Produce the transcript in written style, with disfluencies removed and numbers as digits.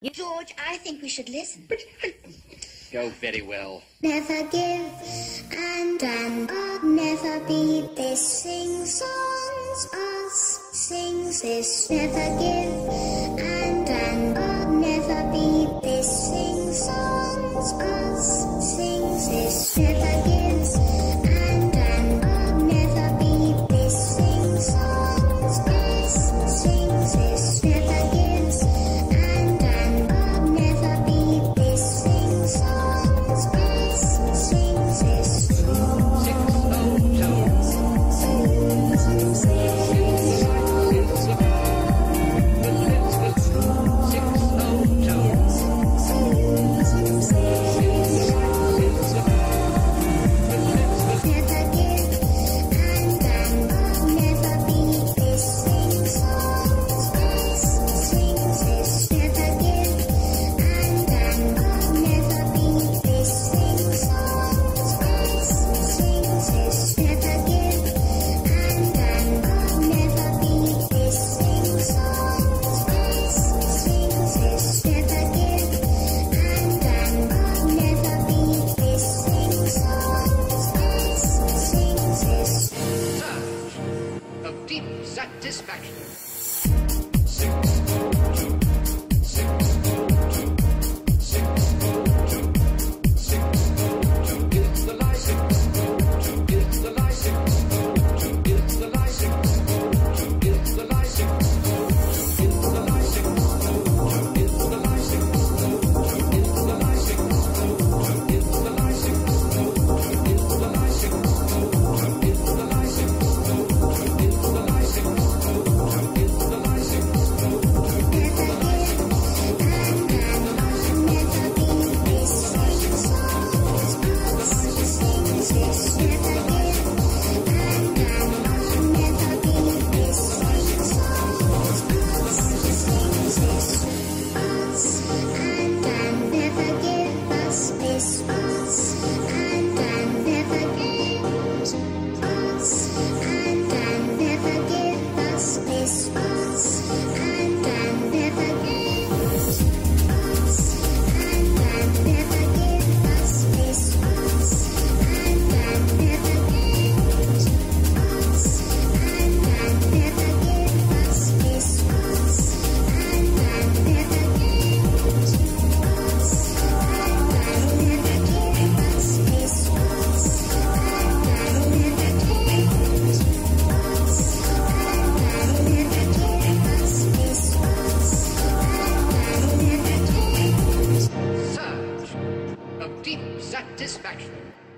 George, I think we should listen. But go very well. Never give and never be. This sings songs, us sings this. Never give and never be. This sings songs, us sings this. Never gives and never be. This sings songs, us sings this. Never gives and never be. This sings songs, us sings this. 'Satisfaction.